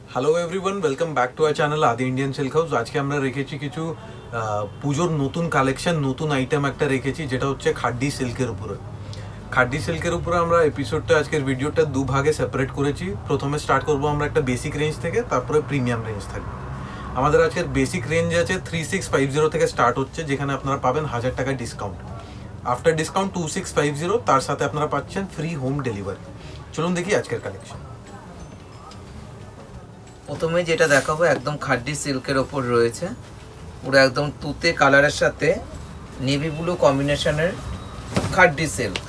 Hello everyone, welcome back to our channel Adi Indian silk house. আজকে আমরা রেখেছি কিছু পুজোর নতুন কালেকশন, নতুন আইটেম একটা রেখেছি, যেটা হচ্ছে খাড্ডি সিল্কের উপরে। খাড্ডি সিল্কের উপরে আমরা এপিসোডটা, আজকের ভিডিওটা দুভাগে সেপারেট করেছি। প্রথমে স্টার্ট করবো আমরা একটা বেসিক রেঞ্জ থেকে, তারপরে প্রিমিয়াম রেঞ্জ থাকবে। আমাদের আজকের বেসিক রেঞ্জ আছে 3650 থেকে স্টার্ট হচ্ছে, যেখানে আপনারা পাবেন 1000 টাকা ডিসকাউন্ট। আফটার ডিসকাউন্ট 2650, তার সাথে আপনারা পাচ্ছেন ফ্রি হোম ডেলিভারি। চলুন দেখি আজকের কালেকশন। প্রথমে যেটা দেখাবো একদম খাড্ডি সিল্কের ওপর রয়েছে, পুরো একদম তুতে কালারের সাথে নেভি ব্লু কম্বিনেশনের খাড্ডি সিল্ক।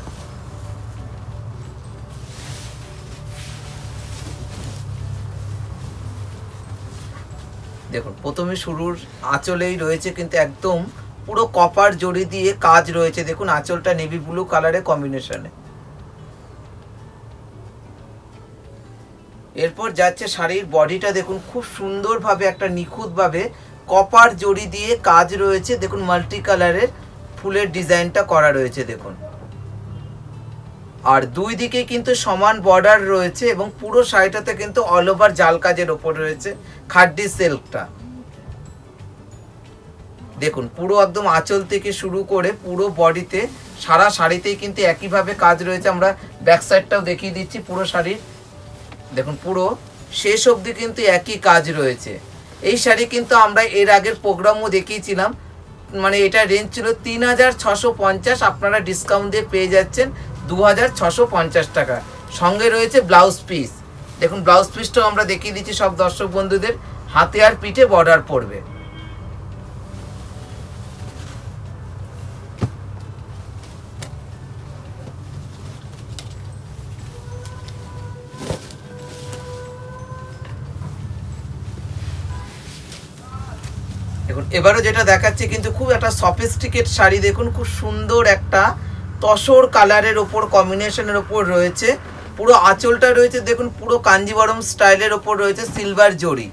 দেখুন প্রথমে শুরুর আঁচলেই রয়েছে কিন্তু একদম পুরো কপার জড়ি দিয়ে কাজ রয়েছে। দেখুন আঁচলটা নেভি ব্লু কালারের কম্বিনেশনে। এরপর যাচ্ছে শাড়ির বডিটা, দেখুন খুব সুন্দরভাবে একটা নিখুঁতভাবে কপার জড়ি দিয়ে কাজ রয়েছে। দেখুন মাল্টি কালারের ফুলের ডিজাইনটা করা রয়েছে দেখুন, আর দুই দিকে কিন্তু সমান বর্ডার রয়েছে এবং পুরো শাড়িটাতে কিন্তু অল ওভার জাল কাজের ওপর রয়েছে খাড্ডি সিল্কটা। দেখুন পুরো একদম আঁচল থেকে শুরু করে পুরো বডিতে, সারা শাড়িতেই কিন্তু একইভাবে কাজ রয়েছে। আমরা ব্যাক সাইডটাও দেখিয়ে দিচ্ছি পুরো শাড়ির। দেখুন পুরো শেষ অবধি কিন্তু একই কাজ রয়েছে। এই শাড়ি কিন্তু আমরা এর আগের প্রোগ্রামও দেখিয়েছিলাম, মানে এটা রেঞ্জ ছিল 3650, আপনারা ডিসকাউন্ট দিয়ে পেয়ে যাচ্ছেন 2650 টাকা। সঙ্গে রয়েছে ব্লাউজ পিস। দেখুন ব্লাউজ পিসটাও আমরা দেখিয়ে দিচ্ছি সব দর্শক বন্ধুদের। হাতে আর পিঠে বর্ডার পড়বে। দেখুন এবারও যেটা দেখাচ্ছি কিন্তু খুব একটা সফিস্টিকেট শাড়ি। দেখুন খুব সুন্দর একটা তসর কালারের ওপর কম্বিনেশনের ওপর রয়েছে। পুরো আঁচলটা রয়েছে দেখুন পুরো কাঞ্জিবরম স্টাইলের ওপর রয়েছে সিলভার জড়ি,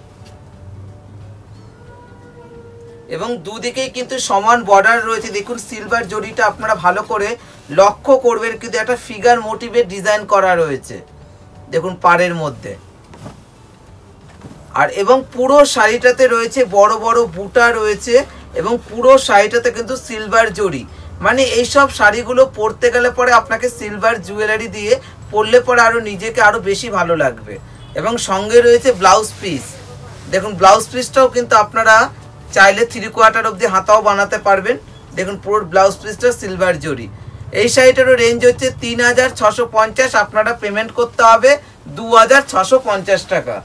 এবং দুদিকেই কিন্তু সমান বর্ডার রয়েছে। দেখুন সিলভার জড়িটা আপনারা ভালো করে লক্ষ্য করবেন, কিন্তু একটা ফিগার মোটিভের ডিজাইন করা রয়েছে দেখুন পাড়ের মধ্যে। আর এবং পুরো শাড়িটাতে রয়েছে বড় বড় বুটা রয়েছে, এবং পুরো শাড়িটাতে কিন্তু সিলভার জড়ি। মানে এইসব শাড়িগুলো পরতে গেলে পরে আপনাকে সিলভার জুয়েলারি দিয়ে পরলে পরে আরও নিজেকে আরও বেশি ভালো লাগবে। এবং সঙ্গে রয়েছে ব্লাউজ পিস। দেখুন ব্লাউজ পিসটাও কিন্তু আপনারা চাইলে 3/4 অবধি হাতাও বানাতে পারবেন। দেখুন পুরো ব্লাউজ পিসটা সিলভার জড়ি। এই শাড়িটারও রেঞ্জ হচ্ছে 3650, আপনারা পেমেন্ট করতে হবে 2650 টাকা।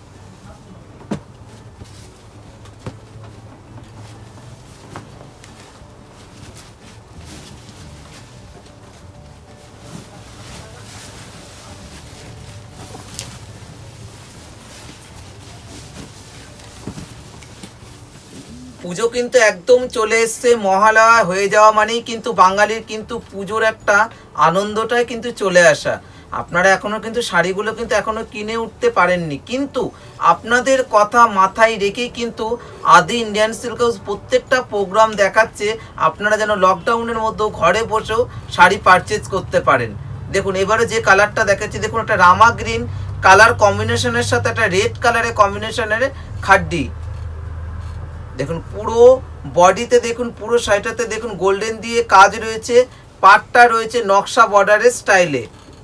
পুজো কিন্তু একদম চলে এসছে, মহালয়া হয়ে যাওয়া মানেই কিন্তু বাঙালির কিন্তু পুজোর একটা আনন্দটাই কিন্তু চলে আসা। আপনারা এখনো কিন্তু শাড়িগুলো কিন্তু এখনো কিনে উঠতে পারেননি, কিন্তু আপনাদের কথা মাথায় রেখেই কিন্তু আদি ইন্ডিয়ান সিল্ক হাউস প্রত্যেকটা প্রোগ্রাম দেখাচ্ছে আপনারা যেন লকডাউনের মধ্যেও ঘরে বসেও শাড়ি পারচেজ করতে পারেন। দেখুন এবারে যে কালারটা দেখাচ্ছি, দেখুন একটা রামা গ্রিন কালার কম্বিনেশনের সাথে একটা রেড কালারের কম্বিনেশনের খাড্ডি। দেখুন পুরো বডিতে, দেখুন পুরো শাড়িটাতে দেখুন গোল্ডেন দিয়ে কাজ রয়েছে, পাটটা রয়েছে নকশা বর্ডারের স্টাইলে।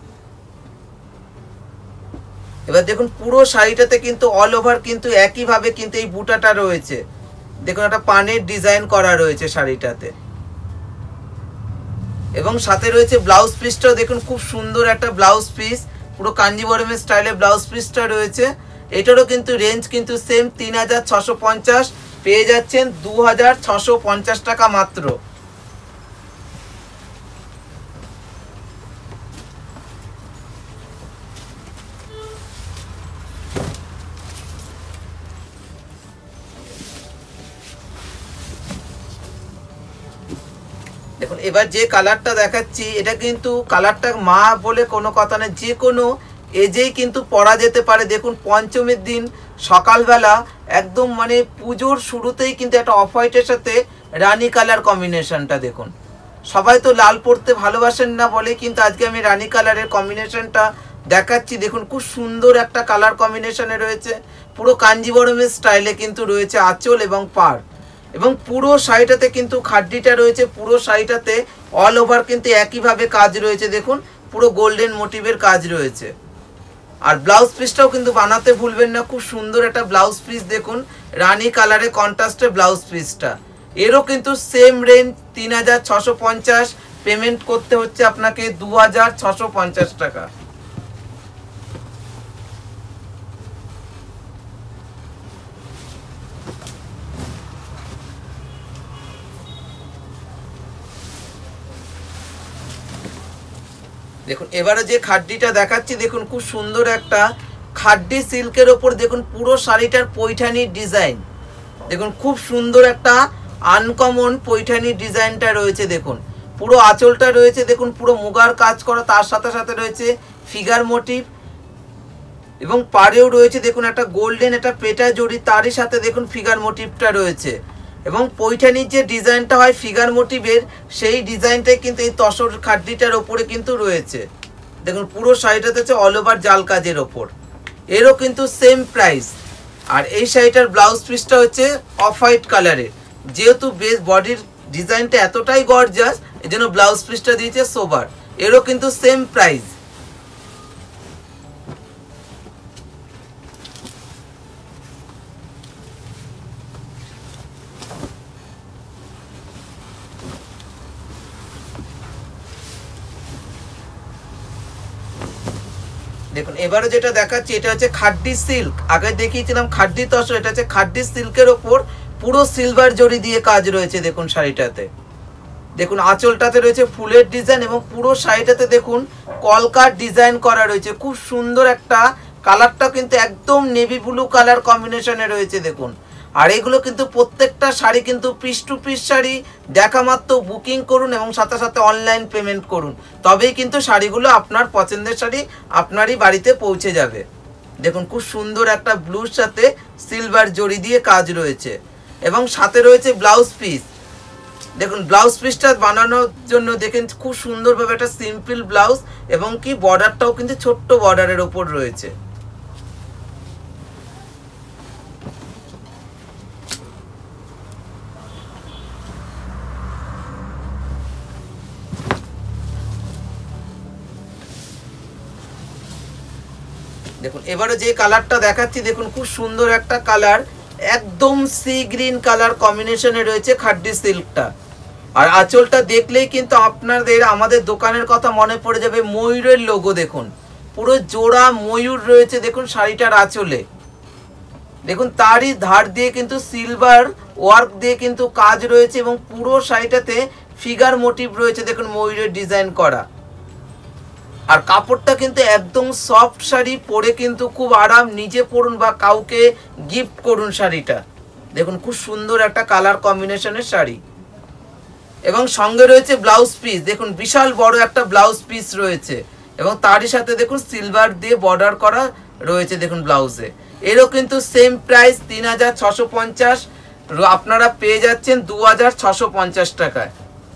এবার দেখুন পুরো শাড়িটাতে কিন্তু অল ওভার কিন্তু একইভাবে কিন্তু এই বুটাটা রয়েছে। দেখুন একটা পানের ডিজাইন করা রয়েছে শাড়িটাতে, এবং সাথে রয়েছে ব্লাউজ পিসটাও দেখুন খুব সুন্দর একটা ব্লাউজ পিস, পুরো কাঞ্জিবরমের স্টাইলে ব্লাউজ পিসটা রয়েছে। এটারও কিন্তু রেঞ্জ কিন্তু সেম 3650, পেয়ে যাচ্ছেন 2650 টাকা মাত্র। দেখুন এবার যে কালারটা দেখাচ্ছি, এটা কিন্তু কালারটা মা বলে কোনো কথা নেই, যে কোনো এজেই কিন্তু পরা যেতে পারে। দেখুন পঞ্চমীর দিন সকালবেলা একদম মানে পুজোর শুরুতেই কিন্তু একটা অফ হোয়াইটের সাথে রানী কালার কম্বিনেশনটা দেখুন। সবাই তো লাল পরতে ভালোবাসেন না বলে কিন্তু আজকে আমি রানী কালারের কম্বিনেশনটা দেখাচ্ছি, দেখুন খুব সুন্দর একটা কালার কম্বিনেশনে রয়েছে, পুরো কাঞ্জিবরমের স্টাইলে কিন্তু রয়েছে আঁচল এবং পাড়, এবং পুরো শাড়িটাতে কিন্তু খাড্ডিটা রয়েছে, পুরো শাড়িটাতে অল ওভার কিন্তু একইভাবে কাজ রয়েছে, দেখুন পুরো গোল্ডেন মোটিভের কাজ রয়েছে। আর ব্লাউজ পিসটাও কিন্তু বানাতে ভুলবেন না, খুব সুন্দর একটা ব্লাউজ পিস, দেখুন রানী কালারে কন্ট্রাস্টে ব্লাউজ পিসটা। এরও কিন্তু সেম রেঞ্জ 3650, পেমেন্ট করতে হচ্ছে আপনাকে 2650 টাকা। দেখুন এবারে যে খাড্ডিটা দেখাচ্ছি, দেখুন খুব সুন্দর একটা খাড্ডি সিল্কের ওপর, দেখুন পুরো শাড়িটার পৈঠানির ডিজাইন, দেখুন খুব সুন্দর একটা আনকমন পৈঠানির ডিজাইনটা রয়েছে, দেখুন পুরো আঁচলটা রয়েছে, দেখুন পুরো মুগার কাজ করা, তার সাথে সাথে রয়েছে ফিগার মোটিভ, এবং পাড়েও রয়েছে দেখুন একটা গোল্ডেন একটা পেটা জড়ি, তারই সাথে দেখুন ফিগার মোটিভটা রয়েছে, এবং পৈঠানির যে ডিজাইনটা হয় ফিগার মোটিভের, সেই ডিজাইনটাই কিন্তু এই তসর খাড্ডিটার ওপরে কিন্তু রয়েছে। দেখুন পুরো শাড়িটাতে হচ্ছে অল ওভার জাল কাজের ওপর, এরও কিন্তু সেম প্রাইস। আর এই শাড়িটার ব্লাউজ পিসটা হচ্ছে অফ হোয়াইট কালারের, যেহেতু বেস বডির ডিজাইনটা এতটাই গর্জাস, এই জন্য ব্লাউজ পিসটা দিয়েছে সোবার, এরও কিন্তু সেম প্রাইস। দেখুন এবারে যেটা দেখাচ্ছি, এটা হচ্ছে খাড্ডি সিল্ক, আগে দেখিয়েছিলাম খাড্ডি তসর, এটা হচ্ছে খাড্ডি সিল্কের ওপর পুরো সিলভার জড়ি দিয়ে কাজ রয়েছে, দেখুন শাড়িটাতে, দেখুন আঁচলটাতে রয়েছে ফুলের ডিজাইন, এবং পুরো শাড়িটাতে দেখুন কলকার ডিজাইন করা রয়েছে, খুব সুন্দর একটা কালারটা কিন্তু একদম নেভি ব্লু কালার কম্বিনেশনে রয়েছে, দেখুন। আর এগুলো কিন্তু প্রত্যেকটা শাড়ি কিন্তু পিস টু পিস শাড়ি, দেখা মাত্র বুকিং করুন এবং সাথে সাথে অনলাইন পেমেন্ট করুন, তবেই কিন্তু শাড়িগুলো আপনার পছন্দের শাড়ি আপনারই বাড়িতে পৌঁছে যাবে। দেখুন খুব সুন্দর একটা ব্লুর সাথে সিলভার জড়ি দিয়ে কাজ রয়েছে, এবং সাথে রয়েছে ব্লাউজ পিস। দেখুন ব্লাউজ পিসটা বানানোর জন্য দেখেন খুব সুন্দরভাবে একটা সিম্পল ব্লাউজ, এবং কি বর্ডারটাও কিন্তু ছোট্ট বর্ডারের ওপর রয়েছে। দেখুন এবারে যে কালারটা দেখাচ্ছি, দেখুন খুব সুন্দর একটা কালার, একদম সি গ্রিন কালার কম্বিনেশনে রয়েছে খাড্ডি সিল্কটা। আর আঁচলটা দেখলেই কিন্তু আপনাদের আমাদের দোকানের কথা মনে পড়ে যাবে, ময়ূরের লোগো, দেখুন পুরো জোড়া ময়ূর রয়েছে দেখুন শাড়িটার আঁচলে, দেখুন তারই ধার দিয়ে কিন্তু সিলভার ওয়ার্ক দিয়ে কিন্তু কাজ রয়েছে, এবং পুরো শাড়িটাতে ফিগার মোটিভ রয়েছে, দেখুন ময়ূরের ডিজাইন করা। আর কাপড়টা কিন্তু একদম সফট শাড়ি, পরে কিন্তু খুব আরাম, নিজে পরুন বা কাউকে গিফট করুন শাড়িটা। দেখুন খুব সুন্দর একটা কালার কম্বিনেশনের শাড়ি, এবং সঙ্গে রয়েছে ব্লাউজ পিস, দেখুন বিশাল বড় একটা ব্লাউজ পিস রয়েছে, এবং তারই সাথে দেখুন সিলভার দিয়ে বর্ডার করা রয়েছে দেখুন ব্লাউজে। এরও কিন্তু সেম প্রাইস 3650, আপনারা পেয়ে যাচ্ছেন 2650 টাকায়।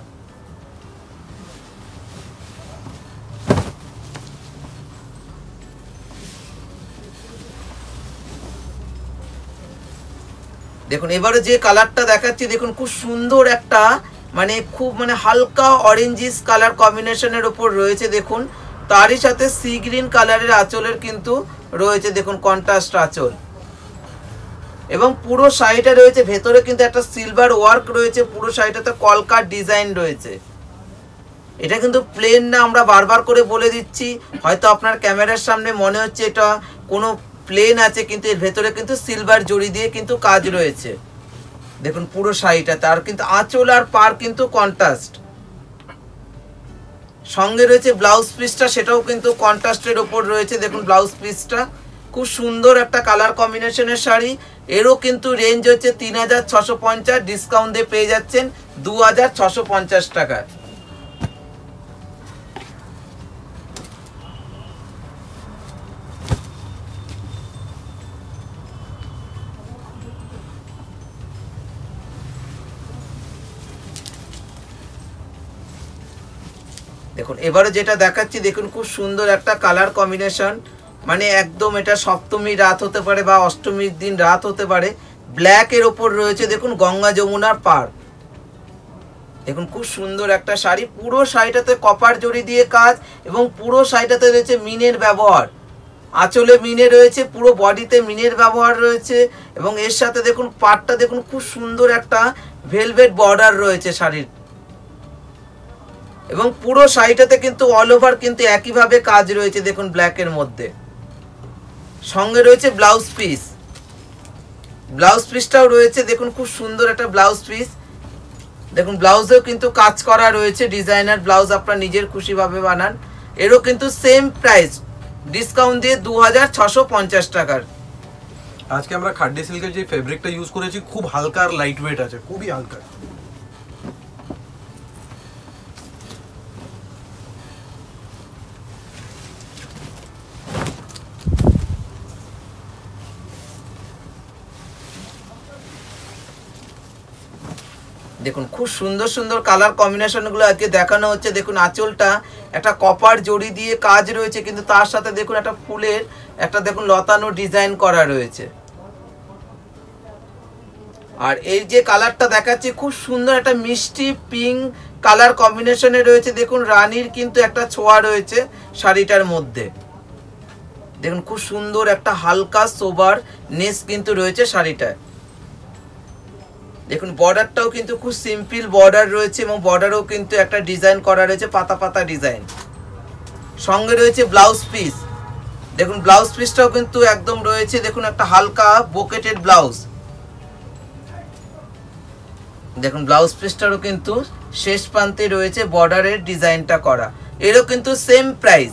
দেখুন এবারে যে কালারটা দেখাচ্ছি, দেখুন খুব সুন্দর একটা খুব হালকা অরেঞ্জিস কালার কম্বিনেশনের উপর রয়েছে, দেখুন তারই সাথে সি গ্রিন কালারের আঁচলের কিন্তু রয়েছে, দেখুন কন্ট্রাস্ট আঁচল, এবং পুরো শাড়িটা রয়েছে ভেতরে কিন্তু একটা সিলভার ওয়ার্ক রয়েছে, পুরো শাড়িটাতে কলকার ডিজাইন রয়েছে। এটা কিন্তু প্লেন না, আমরা বারবার করে বলে দিচ্ছি, হয়তো আপনার ক্যামেরার সামনে মনে হচ্ছে এটা কোনো প্লেন আছে, কিন্তু এর ভেতরে কিন্তু সিলভার জড়ি দিয়ে কিন্তু কাজ রয়েছে, দেখুন পুরো শাড়িটা, তার কিন্তু আঁচল আর পার কিন্তু কন্ট্রাস্ট। সঙ্গে রয়েছে ব্লাউজ পিসটা, সেটাও কিন্তু কন্ট্রাস্টের ওপর রয়েছে, দেখুন ব্লাউজ পিসটা খুব সুন্দর একটা কালার কম্বিনেশনের শাড়ি। এরও কিন্তু রেঞ্জ হচ্ছে 3650, ডিসকাউন্ট দিয়ে পেয়ে যাচ্ছেন 2650 টাকায়। দেখুন এবারে যেটা দেখাচ্ছি দেখুন খুব সুন্দর একটা কালার কম্বিনেশন, মানে একদম এটা সপ্তমী রাত হতে পারে বা অষ্টমীর দিন রাত হতে পারে। ব্ল্যাক এর ওপর রয়েছে দেখুন গঙ্গা যমুনার পার। দেখুন খুব সুন্দর একটা শাড়ি, পুরো শাড়িটাতে কপার জড়ি দিয়ে কাজ এবং পুরো শাড়িটাতে রয়েছে মিনের ব্যবহার। আঁচলে মিনে রয়েছে, পুরো বডিতে মিনের ব্যবহার রয়েছে এবং এর সাথে দেখুন পাটটা দেখুন খুব সুন্দর একটা ভেলভেট বর্ডার রয়েছে শাড়ির, এবং পুরো শাড়িটাতে কিন্তু অল ওভার কিন্তু একইভাবে কাজ রয়েছে দেখুন ব্ল্যাকের মধ্যে। সঙ্গে রয়েছে ব্লাউজ পিস, ব্লাউজ পিসটাও রয়েছে দেখুন খুব সুন্দর একটা ব্লাউজ পিস। দেখুন ব্লাউজেও কিন্তু কাজ করা রয়েছে, ডিজাইনার ব্লাউজ আপনার নিজের খুশিভাবে বানান। এরও কিন্তু সেম প্রাইস, ডিসকাউন্ট দিয়ে 2650 টাকার। আজকে আমরা খাড্ডি সিল্কের যে ফেব্রিকটা ইউজ করেছি খুব হালকা আর লাইট ওয়েট আছে, খুবই হালকা। দেখুন খুব সুন্দর সুন্দর কালার কম্বিনেশনগুলো আজকে দেখানো হচ্ছে। দেখুন আঁচলটা একটা কপার জড়ি দিয়ে কাজ রয়েছে, কিন্তু তার সাথে দেখুন একটা ফুলের একটা দেখুন লতানো ডিজাইন করা রয়েছে। আর এই যে কালারটা দেখাচ্ছি খুব সুন্দর একটা মিষ্টি পিঙ্ক কালার কম্বিনেশনে রয়েছে। দেখুন রানীর কিন্তু একটা ছোঁয়া রয়েছে শাড়িটার মধ্যে। দেখুন খুব সুন্দর একটা হালকা সোবার নেস কিন্তু রয়েছে শাড়িটায়। দেখুন বর্ডারটাও কিন্তু খুব সিম্পল বর্ডার রয়েছে এবং বর্ডারও কিন্তু একটা ডিজাইন করা রয়েছে, পাতা পাতা ডিজাইন। সঙ্গে রয়েছে ব্লাউজ পিস। দেখুন ব্লাউজ পিসটাও কিন্তু একদম রয়েছে দেখুন একটা হালকা বোকেটেড ব্লাউজ। দেখুন ব্লাউজ পিসটারও কিন্তু শেষ প্রান্তে রয়েছে বর্ডারের ডিজাইনটা করা। এরও কিন্তু সেম প্রাইস।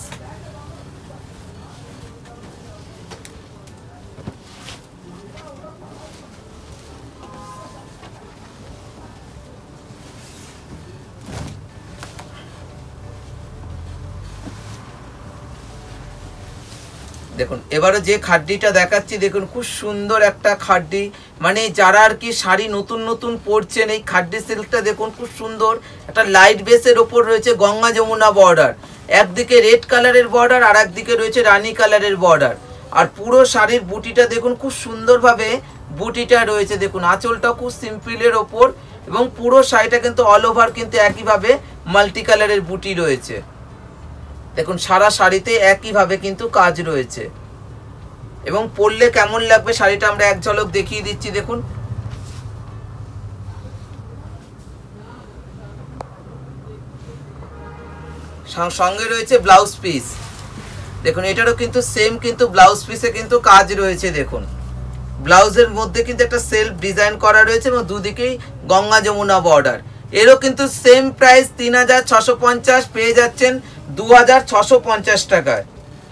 দেখুন এবারে যে খাড্ডিটা দেখাচ্ছি দেখুন খুব সুন্দর একটা খাড্ডি, মানে যারা আর কি শাড়ি নতুন নতুন পরছেন এই খাড্ডি সিল্কটা দেখুন খুব সুন্দর একটা লাইট বেসের ওপর রয়েছে গঙ্গা যমুনা বর্ডার। একদিকে রেড কালারের বর্ডার আর একদিকে রয়েছে রানী কালারের বর্ডার। আর পুরো শাড়ির বুটিটা দেখুন খুব সুন্দরভাবে বুটিটা রয়েছে। দেখুন আঁচলটা খুব সিম্পলের ওপর এবং পুরো শাড়িটা কিন্তু অল ওভার কিন্তু একইভাবে মাল্টি কালারের বুটি রয়েছে। দেখুন সারা শাড়িতে একইভাবে কিন্তু কাজ রয়েছে এবং পরলে কেমন লাগবে শাড়িটা আমরা এক ঝলক দেখিয়ে দিচ্ছি। দেখুন সঙ্গে রয়েছে ব্লাউজ পিস। দেখুন এটারও কিন্তু সেম কিন্তু ব্লাউজ পিসে কিন্তু কাজ রয়েছে। দেখুন ব্লাউজের মধ্যে কিন্তু একটা সেলফ ডিজাইন করা রয়েছে এবং দুদিকেই গঙ্গা যমুনা বর্ডার। এরও কিন্তু সেম প্রাইস 3650, পেয়ে যাচ্ছেন 2650 টাকায়।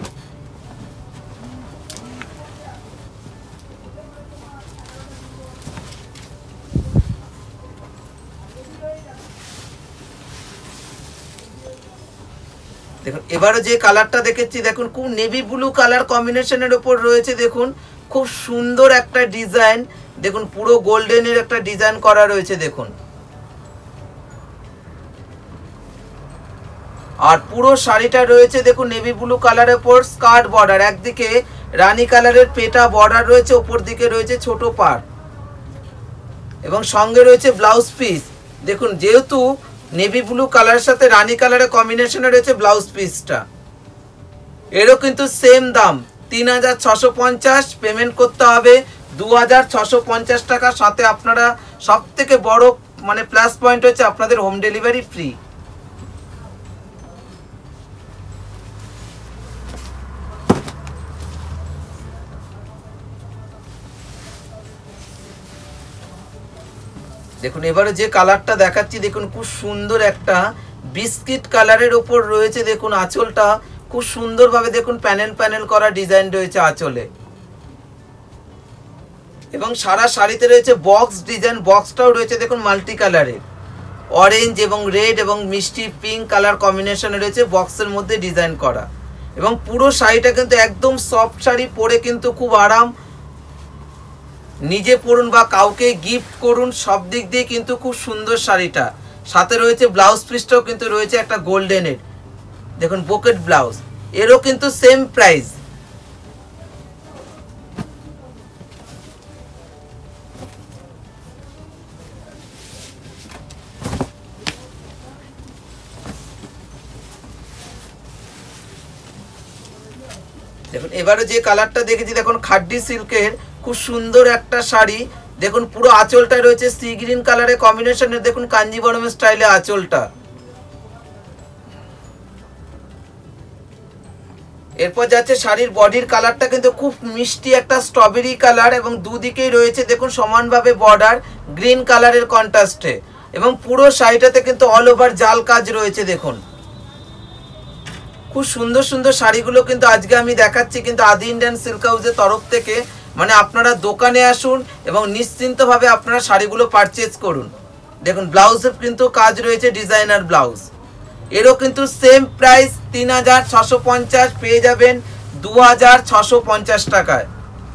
দেখুন এবারে যে কালারটা দেখেছি দেখুন খুব নেভি ব্লু কালার কম্বিনেশনের উপর রয়েছে। দেখুন খুব সুন্দর একটা ডিজাইন, দেখুন পুরো গোল্ডেনের একটা ডিজাইন করা রয়েছে। দেখুন আর পুরো শাড়িটা রয়েছে দেখুন নেভি ব্লু কালারের উপর স্কার্ট বর্ডার, একদিকে রানী কালারের পেটা বর্ডার রয়েছে, উপর দিকে রয়েছে ছোট পাড় এবং সঙ্গে রয়েছে ব্লাউজ পিস। দেখুন যেহেতু নেভি ব্লু কালারের সাথে রানী কালারের কম্বিনেশনে রয়েছে ব্লাউজ পিসটা। এরও কিন্তু সেম দাম 3650, পেমেন্ট করতে হবে 2650 টাকা। সাথে আপনারা সব থেকে বড় মানে প্লাস পয়েন্ট হচ্ছে আপনাদের হোম ডেলিভারি ফ্রি। দেখুন এবারে যে কালারটা দেখাচ্ছি দেখুন খুব সুন্দর একটা বিস্কিট কালারের উপর রয়েছে। দেখুন আঁচলটা খুব সুন্দরভাবে দেখুন প্যানেল প্যানেল করা ডিজাইন রয়েছে আঁচলে এবং সারা শাড়িতে রয়েছে বক্স ডিজাইন। বক্সটাও রয়েছে দেখুন মাল্টি কালারের, অরেঞ্জ এবং রেড এবং মিষ্টি পিঙ্ক কালার কম্বিনেশনে রয়েছে বক্সের মধ্যে ডিজাইন করা এবং পুরো শাড়িটা কিন্তু একদম সফট শাড়ি, পরে কিন্তু খুব আরাম, নিজে পরুন বা কাউকে গিফট করুন, সব দিক দিয়ে কিন্তু খুব সুন্দর শাড়িটা। সাথে রয়েছে ব্লাউজ পিসটাও কিন্তু রয়েছে একটা গোল্ডেনের দেখুন ব্রোকেট ব্লাউজ, এরও কিন্তু সেম প্রাইস। দেখুন এবারে যে কালারটা দেখেছি, দেখুন খাড্ডি সিল্কের খুব সুন্দর একটা শাড়ি। দেখুন পুরো আঁচলটা রয়েছে সি গ্রিন কালারের কম্বিনেশনের, দেখুন কাঞ্জিবরম স্টাইলে আঁচলটা। এরপর যাচ্ছে শাড়ির বডির কালারটা কিন্তু খুব মিষ্টি একটা স্ট্রবেরি কালার এবং দুদিকেই রয়েছে দেখুন সমানভাবে বর্ডার গ্রিন কালারের কন্ট্রাস্টে, এবং পুরো শাড়িটাতে কিন্তু অল ওভার জাল কাজ রয়েছে। দেখুন খুব সুন্দর সুন্দর শাড়িগুলো কিন্তু আজকে আমি দেখাচ্ছি কিন্তু আদি ইন্ডিয়ান সিল্ক হাউসের তরফ থেকে। মানে আপনারা দোকানে আসুন এবং নিশ্চিন্তভাবে আপনারা শাড়িগুলো পারচেজ করুন। দেখুন ব্লাউজে কিন্তু কাজ রয়েছে ডিজাইনার ব্লাউজ, এরও কিন্তু সেম প্রাইস ৩,৬৫০, পেয়ে যাবেন ২,৬৫০ টাকায়।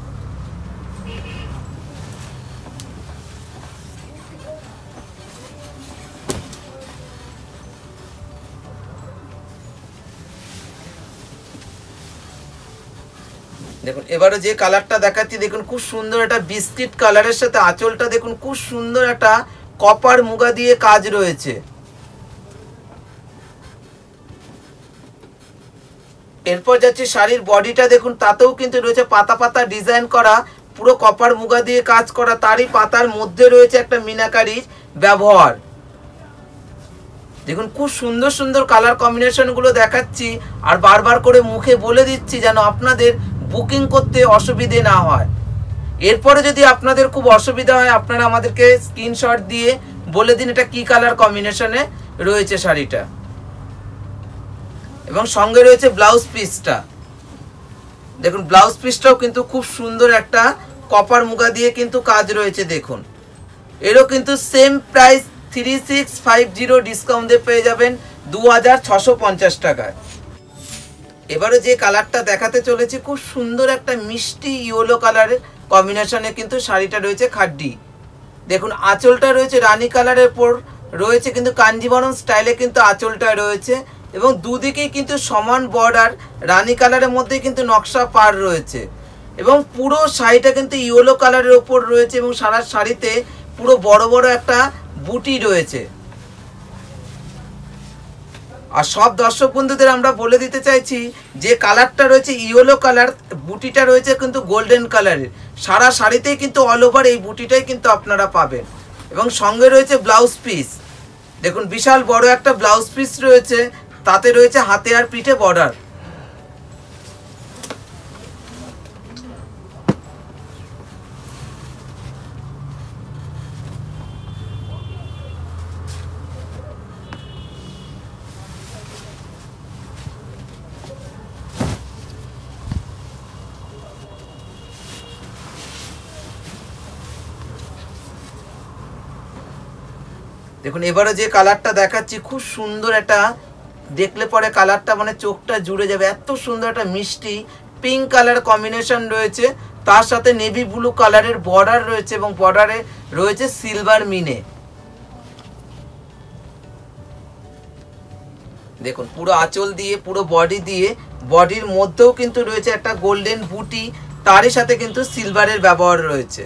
দেখুন এবারে যে কালারটা দেখাচ্ছি, দেখুন খুব সুন্দর একটা বিস্কিট কালারের সাথে আঁচলটা দেখুন খুব সুন্দর একটা কপার মুগা দিয়ে কাজ রয়েছে। এরপর যাচ্ছে শাড়ির বডিটা, দেখুন তাতেও কিন্তু রয়েছে পাতা পাতা ডিজাইন করা, পুরো কপার মুগা দিয়ে কাজ করা, তারই পাতার মধ্যে রয়েছে একটা মিনাকারির ব্যবহার। দেখুন খুব সুন্দর সুন্দর কালার কম্বিনেশন গুলো দেখাচ্ছি আর বারবার করে মুখে বলে দিচ্ছি যেন আপনাদের বুকিং করতে অসুবিধে না হয়। এরপরে যদি আপনাদের খুব অসুবিধা হয় আপনারা আমাদেরকে স্ক্রিনশট দিয়ে বলে দিন এটা কি কালার কম্বিনেশনে রয়েছে শাড়িটা, এবং সঙ্গে রয়েছে ব্লাউজ পিসটা। দেখুন ব্লাউজ পিসটাও কিন্তু খুব সুন্দর একটা কপার মুগা দিয়ে কিন্তু কাজ রয়েছে। দেখুন এরও কিন্তু সেম প্রাইস 3650 ডিসকাউন্ট দিয়ে পেয়ে যাবেন ২,৬৫০ টাকায়। এবারে যে কালারটা দেখাতে চলেছি খুব সুন্দর একটা মিষ্টি ইয়েলো কালারের কম্বিনেশনে কিন্তু শাড়িটা রয়েছে খাড্ডি। দেখুন আঁচলটা রয়েছে রানী কালারের পর রয়েছে কিন্তু কাঞ্জিবরম স্টাইলে কিন্তু আঁচলটা রয়েছে, এবং দুদিকেই কিন্তু সমান বর্ডার রানী কালারের মধ্যে কিন্তু নকশা পার রয়েছে, এবং পুরো শাড়িটা কিন্তু ইয়েলো কালারের ওপর রয়েছে, এবং সারা শাড়িতে পুরো বড় বড় একটা বুটি রয়েছে। আর সব দর্শক বন্ধুদের আমরা বলে দিতে চাইছি যে কালারটা রয়েছে ইয়েলো কালার, বুটিটা রয়েছে কিন্তু গোল্ডেন কালারের, সারা শাড়িতেই কিন্তু অল ওভার এই বুটিটাই কিন্তু আপনারা পাবেন, এবং সঙ্গে রয়েছে ব্লাউজ পিস। দেখুন বিশাল বড় একটা ব্লাউজ পিস রয়েছে, তাতে রয়েছে হাতে আর পিঠে বর্ডার। দেখুন এবারে যে কালারটা দেখাচ্ছি খুব সুন্দর একটা, দেখলে পরে কালারটা মানে চোখটা জুড়ে যাবে, এত সুন্দর একটা মিষ্টি পিঙ্ক কালার কম্বিনেশন রয়েছে, তার সাথে নেভি ব্লু কালারের বর্ডার রয়েছে, এবং বর্ডারে রয়েছে সিলভার মিনে। দেখুন পুরো আঁচল দিয়ে পুরো বডি দিয়ে, বডির মধ্যেও কিন্তু রয়েছে একটা গোল্ডেন বুটি, তারই সাথে কিন্তু সিলভারের ব্যবহার রয়েছে।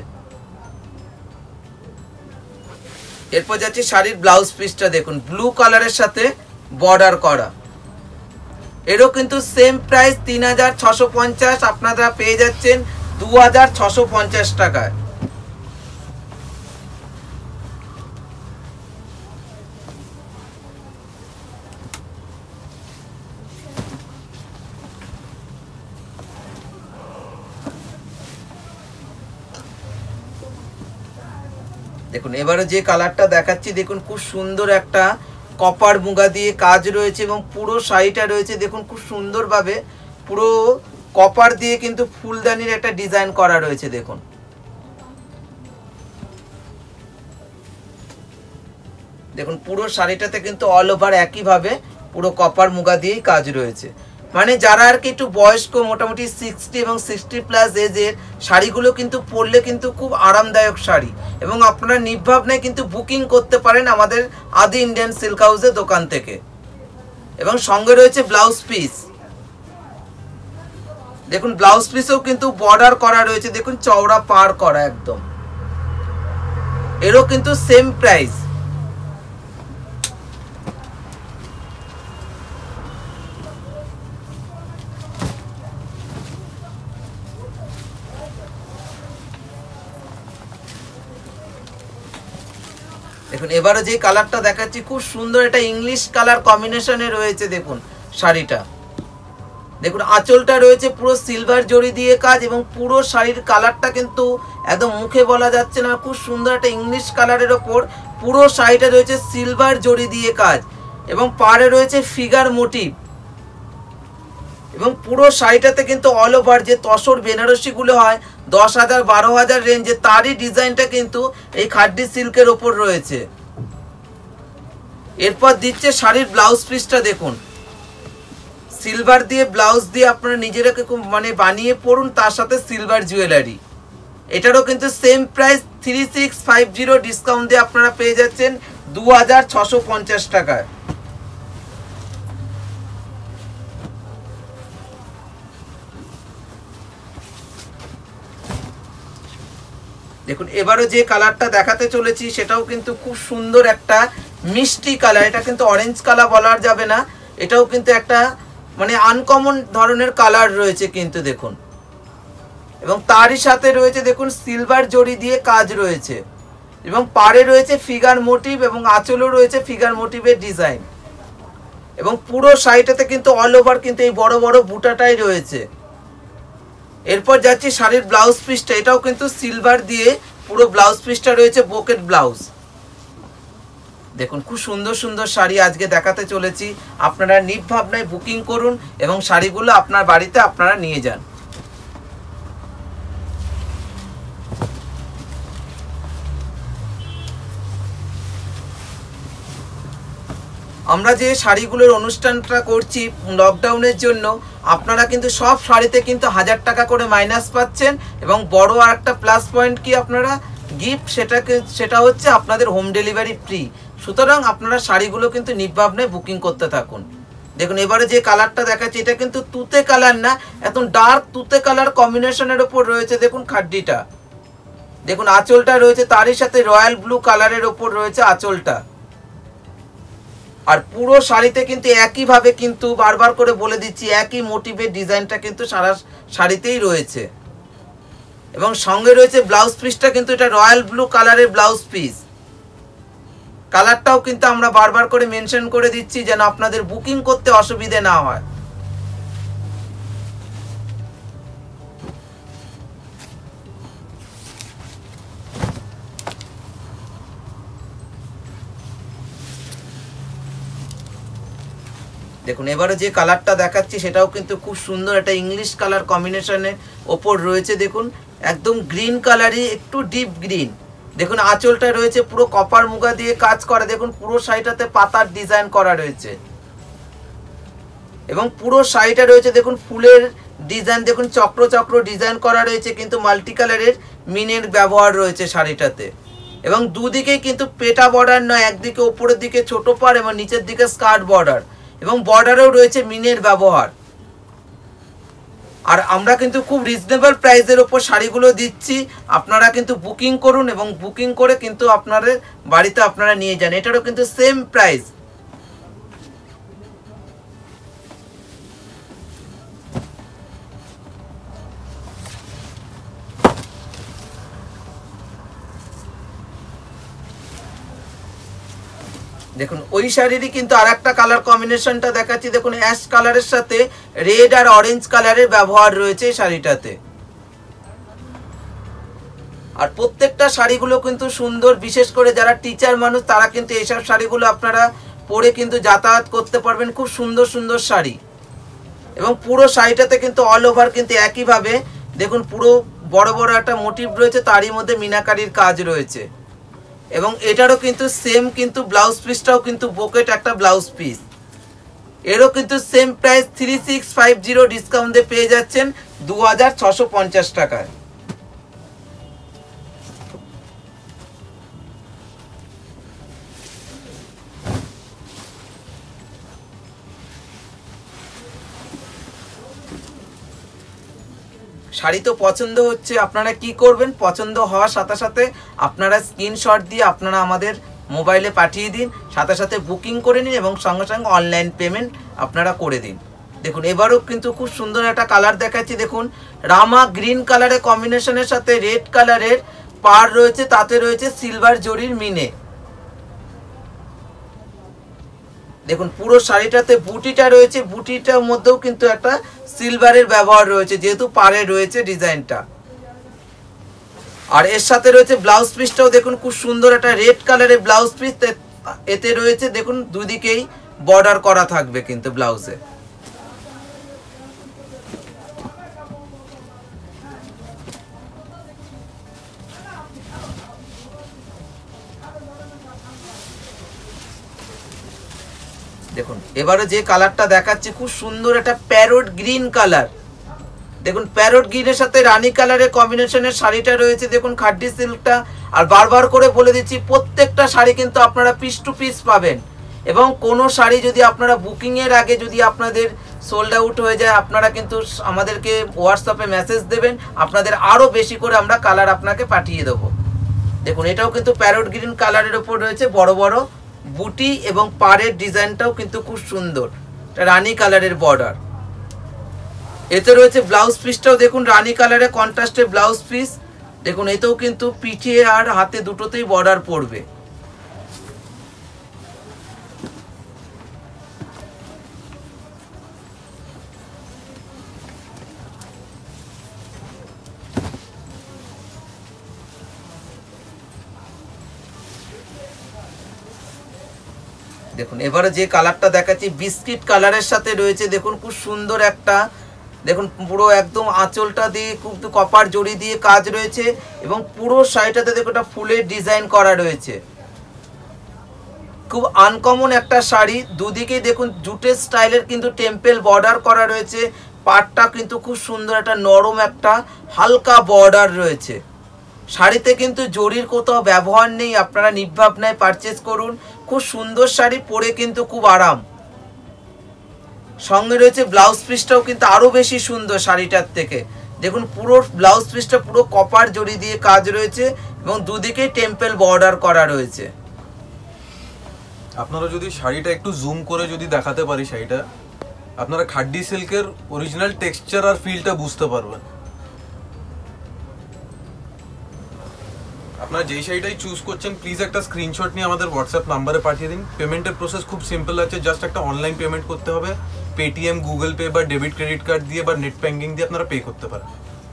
এরপর যাচ্ছে শাড়ির ব্লাউজ পিসটা, দেখুন ব্লু কালারের সাথে বর্ডার করা, এরও কিন্তু সেম প্রাইস ৩,৬৫০, আপনারা পেয়ে যাচ্ছেন ২,৬৫০ টাকায়। দেখুন এবারে যে কালারটা দেখাচ্ছি, দেখুন খুব সুন্দর একটা কপার মুগা দিয়ে কাজ রয়েছে, এবং পুরো শাড়িটা রয়েছে দেখুন খুব সুন্দরভাবে পুরো কপার দিয়ে কিন্তু ফুলদানির একটা ডিজাইন করা রয়েছে। দেখুন দেখুন পুরো শাড়িটাতে কিন্তু অল ওভার একইভাবে পুরো কপার মুগা দিয়েই কাজ রয়েছে। মানে যারা আর কি একটু বয়স্ক মোটামুটি 60 এবং 60+ এজের শাড়িগুলো কিন্তু পরলে কিন্তু খুব আরামদায়ক শাড়ি, এবং আপনারা নির্ভাবনায় কিন্তু বুকিং করতে পারেন আমাদের আদি ইন্ডিয়ান সিল্ক হাউসের দোকান থেকে। এবং সঙ্গে রয়েছে ব্লাউজ পিস। দেখুন ব্লাউজ পিসেও কিন্তু বর্ডার করা রয়েছে, দেখুন চওড়া পার করা একদম। এরও কিন্তু সেম প্রাইস। দেখুন এবারে যে কালারটা দেখাচ্ছি খুব সুন্দর, এটা ইংলিশ কালার কম্বিনেশনে রয়েছে। দেখুন শাড়িটা, দেখুন আঁচলটা রয়েছে পুরো সিলভার জড়ি দিয়ে কাজ এবং পুরো শাড়ির কালারটা কিন্তু একদম মুখে বলা যাচ্ছে না, খুব সুন্দর একটা ইংলিশ কালারের ওপর পুরো শাড়িটা রয়েছে সিলভার জড়ি দিয়ে কাজ এবং পাড়ে রয়েছে ফিগার মোটিভ এবং পুরো শাড়িটাতে কিন্তু অল ওভার যে তসর বেনারসিগুলো হয় 10,000 12,000 রেঞ্জে, তারই ডিজাইনটা কিন্তু এই খাড্ডি সিল্কের ওপর রয়েছে। এরপর দিচ্ছে শাড়ির ব্লাউজ পিসটা, দেখুন সিলভার দিয়ে ব্লাউজ দিয়ে আপনারা নিজেরাকে মানে বানিয়ে পড়ুন, তার সাথে সিলভার জুয়েলারি। এটারও কিন্তু সেম প্রাইস 3650 ডিসকাউন্ট দিয়ে আপনারা পেয়ে যাচ্ছেন 2650 টাকায়। দেখুন এবারে যে কালারটা দেখাতে চলেছি সেটাও কিন্তু খুব সুন্দর একটা মিষ্টি কালার। এটা কিন্তু অরেঞ্জ কালার বলা যাবে না, এটাও কিন্তু একটা মানে আনকমন ধরনের কালার রয়েছে কিন্তু দেখুন, এবং তারই সাথে রয়েছে দেখুন সিলভার জড়ি দিয়ে কাজ রয়েছে এবং পাড়ে রয়েছে ফিগার মোটিভ এবং আঁচলও রয়েছে ফিগার মোটিভের ডিজাইন এবং পুরো শাড়িটাতে কিন্তু অল ওভার কিন্তু এই বড় বড় বুটাটাই রয়েছে। এরপর যাচ্ছি শাড়ির ব্লাউজ পিসটা, এটাও কিন্তু সিলভার দিয়ে পুরো ব্লাউজ পিসটা রয়েছে বোকেট ব্লাউজ। দেখুন খুব সুন্দর সুন্দর শাড়ি আজকে দেখাতে চলেছি, আপনারা নির্ভাবনায় বুকিং করুন এবং শাড়িগুলো আপনার বাড়িতে আপনারা নিয়ে যান। আমরা যে শাড়িগুলোর অনুষ্ঠানটা করছি লকডাউনের জন্য, আপনারা কিন্তু সব শাড়িতে কিন্তু 1000 টাকা করে মাইনাস পাচ্ছেন এবং বড় আর একটা প্লাস পয়েন্ট কি আপনারা গিফট, সেটা হচ্ছে আপনাদের হোম ডেলিভারি ফ্রি। সুতরাং আপনারা শাড়িগুলো কিন্তু নির্ভাবনায় বুকিং করতে থাকুন। দেখুন এবারে যে কালারটা দেখাচ্ছি এটা কিন্তু তুতে কালার না, একদম ডার্ক তুতে কালার কম্বিনেশনের ওপর রয়েছে। দেখুন খাড্ডিটা, দেখুন আঁচলটা রয়েছে তারই সাথে রয়্যাল ব্লু কালারের ওপর রয়েছে আঁচলটা। আর পুরো শাড়িতে কিন্তু একইভাবে কিন্তু বারবার করে বলে দিচ্ছি একই মোটিভের ডিজাইনটা কিন্তু সারা শাড়িতেই রয়েছে এবং সঙ্গে রয়েছে ব্লাউজ পিসটা কিন্তু এটা রয়্যাল ব্লু কালারের ব্লাউজ পিস। কালারটাও কিন্তু আমরা বারবার করে মেনশন করে দিচ্ছি যেন আপনাদের বুকিং করতে অসুবিধে না হয়। দেখুন এবারে যে কালারটা দেখাচ্ছি সেটাও কিন্তু খুব সুন্দর একটা ইংলিশ কালার কম্বিনেশনের ওপর রয়েছে। দেখুন একদম গ্রিন কালারই একটু ডিপ গ্রিন। দেখুন আঁচলটা রয়েছে পুরো কপার মুগা দিয়ে কাজ করা, দেখুন পুরো শাড়িটাতে পাতার ডিজাইন করা রয়েছে এবং পুরো শাড়িটা রয়েছে দেখুন ফুলের ডিজাইন, দেখুন চক্র চক্র ডিজাইন করা রয়েছে কিন্তু মাল্টি কালারের মিনের ব্যবহার রয়েছে শাড়িটাতে এবং দুদিকেই কিন্তু পেটা বর্ডার নয়, একদিকে উপরের দিকে ছোট পাড় এবং নিচের দিকে স্কার্ট বর্ডার এবং বর্ডারেও রয়েছে মিনের ব্যবহার। আর আমরা কিন্তু খুব রিজনেবল প্রাইসের ওপর শাড়িগুলো দিচ্ছি, আপনারা কিন্তু বুকিং করুন এবং বুকিং করে কিন্তু আপনাদের বাড়িতে আপনারা নিয়ে যান। এটারও কিন্তু সেম প্রাইস। দেখুন ওই শাড়িরই কিন্তু আর একটা কালার কম্বিনেশনটা দেখাচ্ছি। দেখুন অ্যাশ কালারের সাথে রেড আর অরেঞ্জ কালারের ব্যবহার রয়েছে এই শাড়িটাতে। আর প্রত্যেকটা শাড়িগুলো কিন্তু সুন্দর, বিশেষ করে যারা টিচার মানুষ তারা কিন্তু এইসব শাড়িগুলো আপনারা পরে কিন্তু যাতায়াত করতে পারবেন। খুব সুন্দর সুন্দর শাড়ি এবং পুরো শাড়িটাতে কিন্তু অল ওভার কিন্তু একইভাবে দেখুন পুরো বড় বড় একটা মোটিভ রয়েছে, তারই মধ্যে মিনাকারির কাজ রয়েছে এবং এটারও কিন্তু সেম কিন্তু ব্লাউজ পিসটাও কিন্তু বোকেট একটা ব্লাউজ পিস। এরও কিন্তু সেম প্রাইস 3650 ডিসকাউন্ট দিয়ে পেয়ে যাচ্ছেন 2650 টাকায়। শাড়ি তো পছন্দ হচ্ছে, আপনারা কি করবেন, পছন্দ হওয়ার সাথে সাথে আপনারা স্ক্রিনশট দিয়ে আপনারা আমাদের মোবাইলে পাঠিয়ে দিন, সাথে সাথে বুকিং করে নিন এবং সঙ্গে সঙ্গে অনলাইন পেমেন্ট আপনারা করে দিন। দেখুন এবারও কিন্তু খুব সুন্দর একটা কালার দেখাচ্ছি। দেখুন রামা গ্রিন কালারের কম্বিনেশনের সাথে রেড কালারের পাড় রয়েছে, তাতে রয়েছে সিলভার জরির মিনে। দেখুন পুরো শাড়িটাতে বুটিটা রয়েছে, বুটিটার মধ্যেও কিন্তু একটা সিলভারের ব্যবহার রয়েছে যেহেতু পাড়ে রয়েছে ডিজাইনটা। আর এর সাথে রয়েছে ব্লাউজ পিসটাও দেখুন খুব সুন্দর একটা রেড কালারের ব্লাউজ পিস, এতে রয়েছে দেখুন দুদিকেই বর্ডার করা থাকবে কিন্তু ব্লাউজে। দেখুন এবারে যে কালারটা দেখাচ্ছি খুব সুন্দর একটা প্যারট গ্রিন কালার। দেখুন প্যারট গ্রিনের সাথে রানী কালারের কম্বিনেশনের শাড়িটা রয়েছে, দেখুন খাড্ডি সিল্কটা। আর বারবার করে বলে দিচ্ছি প্রত্যেকটা শাড়ি কিন্তু আপনারা পিস টু পিস পাবেন, এবং কোনো শাড়ি যদি আপনারা বুকিংয়ের আগে যদি আপনাদের সোল্ড আউট হয়ে যায় আপনারা কিন্তু আমাদেরকে হোয়াটসঅ্যাপে মেসেজ দেবেন, আপনাদের আরও বেশি করে আমরা কালার আপনাকে পাঠিয়ে দেবো। দেখুন এটাও কিন্তু প্যারট গ্রিন কালারের ওপর রয়েছে বড় বড় বুটি, এবং পাড়ের ডিজাইনটাও কিন্তু খুব সুন্দর, রানী কালারের বর্ডার। এতে রয়েছে ব্লাউজ পিসটাও দেখুন রানী কালারের কন্ট্রাস্টের ব্লাউজ পিস। দেখুন এতেও কিন্তু পিঠে আর হাতে দুটোতেই বর্ডার পড়বে। দেখুন এবারে যে কালারটা দেখাচ্ছি বিস্কিট কালারের সাথে রয়েছে, দেখুন খুব সুন্দর একটা, দেখুন পুরো একদম আঁচলটা দিয়ে খুব কপার জড়ি দিয়ে কাজ রয়েছে, এবং পুরো শাড়িটাতে দেখুন একটা ফুলের ডিজাইন করা রয়েছে। খুব আনকমন একটা শাড়ি, দুদিকেই দেখুন জুটের স্টাইলের কিন্তু টেম্পল বর্ডার করা রয়েছে, পাটটা কিন্তু খুব সুন্দর একটা নরম একটা হালকা বর্ডার রয়েছে। শাড়িতে কিন্তু জরির কোথাও ব্যবহার নেই, আপনারা নির্ভাবনায় পারচেজ করুন। খুব সুন্দর শাড়ি, পরে কিন্তু খুব আরাম। সঙ্গে রয়েছে ব্লাউজ পিসটাও কিন্তু আরো বেশি সুন্দর শাড়িটার থেকে। দেখুন পুরো ব্লাউজ পিসটা পুরো কপার জড়ি দিয়ে কাজ রয়েছে, এবং দুদিকে টেম্পল বর্ডার করা রয়েছে। আপনারা যদি শাড়িটা একটু জুম করে যদি দেখাতে পারি শাড়িটা, আপনারা খাড্ডি সিল্কের অরিজিনাল টেক্সচার আর ফিলটা বুঝতে পারবেন। আপনারা যেই শাড়িটাই চুজ করছেন প্লিজ একটা স্ক্রিনশট নিয়ে আমাদের হোয়াটসঅ্যাপ নাম্বারে পাঠিয়ে দিন। পেমেন্টের প্রসেস খুব সিম্পল আছে, জাস্ট একটা অনলাইন পেমেন্ট করতে হবে, পেটিএম, গুগল পে বা ডেবিট ক্রেডিট কার্ড দিয়ে বা নেট ব্যাঙ্কিং দিয়ে আপনারা পে করতে পারেন।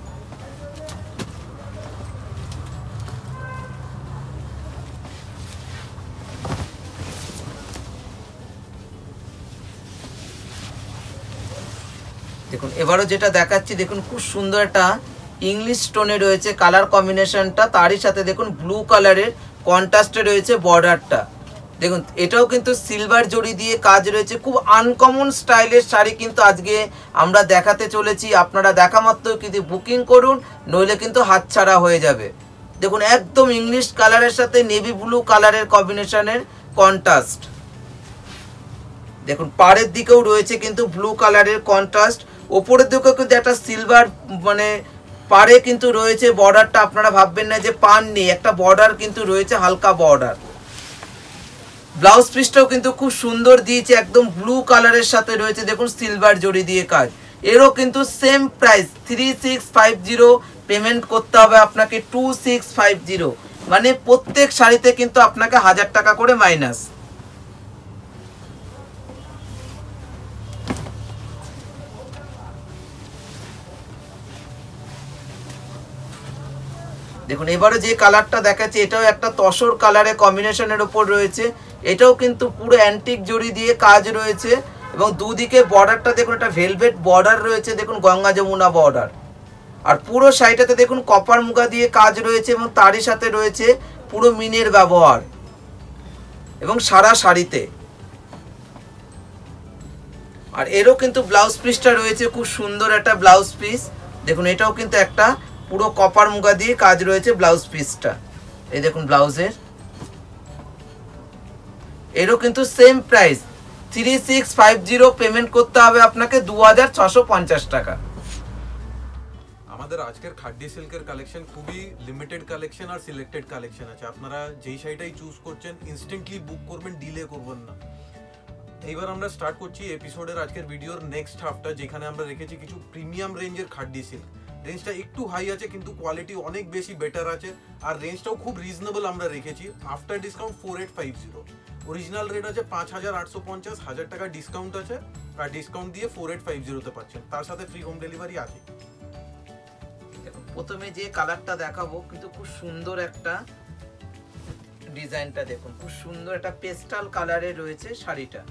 দেখুন এবারও যেটা দেখাচ্ছি দেখুন খুব সুন্দর একটা ইংলিশ স্টোনে রয়েছে কালার কম্বিনেশনটা, তারই সাথে দেখুন ব্লু কালারের কন্ট্রাস্টে রয়েছে বর্ডারটা। দেখুন এটাও কিন্তু সিলভার জড়ি দিয়ে কাজ রয়েছে, খুব আনকমন স্টাইলের শাড়ি কিন্তু আজকে আমরা দেখাতে চলেছি। আপনারা দেখা মাত্র কিন্তু বুকিং করুন, নইলে কিন্তু হাতছাড়া হয়ে যাবে। দেখুন একদম ইংলিশ কালারের সাথে নেভি ব্লু কালারের কম্বিনেশনের কন্ট্রাস্ট। দেখুন পাড়ের দিকেও রয়েছে কিন্তু ব্লু কালারের কন্ট্রাস্ট, ওপরের দিকেও কিন্তু একটা সিলভার মানে পাড়ে কিন্তু রয়েছে বর্ডারটা। আপনারা ভাববেন না যে পান নেই, একটা বর্ডার কিন্তু রয়েছে, হালকা বর্ডার। ব্লাউজ পিসটাও কিন্তু খুব সুন্দর দিয়েছে, একদম ব্লু কালারের সাথে রয়েছে দেখুন সিলভার জড়ি দিয়ে কাজ। এরও কিন্তু সেম প্রাইস 3650 পেমেন্ট করতে হবে আপনাকে, 2650, মানে প্রত্যেক শাড়িতে কিন্তু আপনাকে 1000 টাকা করে মাইনাস। দেখুন এবারে যে কালারটা দেখাচ্ছে এটাও একটা তসর কালারের কম্বিনেশনের উপর রয়েছে, এটাও কিন্তু পুরো অ্যান্টিক জড়ি দিয়ে কাজ রয়েছে, এবং দুদিকে বর্ডারটা দেখুন একটা ভেলভেট বর্ডার রয়েছে, দেখুন গঙ্গা যমুনা বর্ডার। আর পুরো শাড়িটাতে দেখুন কপার মুগা দিয়ে কাজ রয়েছে, এবং তারই সাথে রয়েছে পুরো মিনের ব্যবহার, এবং সারা শাড়িতে। আর এরও কিন্তু ব্লাউজ পিসটা রয়েছে খুব সুন্দর একটা ব্লাউজ পিস। দেখুন এটাও কিন্তু একটা পুরো কপার মুগা দিয়ে কাজ রয়েছে ব্লাউজ পিসটা। এই দেখুন ব্লাউজের, এরও কিন্তু সেম প্রাইস 3650 পেমেন্ট করতে হবে আপনাকে 2650 টাকা। আমাদের আজকের খাড্ডি সিল্কের কালেকশন খুবই লিমিটেড কালেকশন আর সিলেক্টেড কালেকশন আছে। আপনারা যেই শাড়িটাই চুজ করছেন ইনস্ট্যান্টলি বুক করবেন, ডিলে করবেন না। এইবার আমরা স্টার্ট করছি এপিসোডের আজকের ভিডিওর নেক্সট হাফটা, যেখানে আমরা রেখেছি কিছু প্রিমিয়াম রেঞ্জের খাড্ডি সিল্ক। রেঞ্জটা একটু হাই আছে কিন্তু কোয়ালিটি অনেক বেশি বেটার আছে, আর রেঞ্জটাও খুব রিজনেবল আমরা রেখেছি। আফটার ডিসকাউন্ট 4850, অরিজিনাল রেট আছে 5850, 1000 টাকা ডিসকাউন্ট আছে, আর ডিসকাউন্ট দিয়ে 4850-তে পাচ্ছেন, তার সাথে ফ্রি হোম ডেলিভারি আছে। প্রথমে যে কালারটা দেখাবো কিন্তু খুব সুন্দর একটা ডিজাইনটা দেখুন, খুব সুন্দর একটা পেস্টাল কালারে রয়েছে শাড়িটা।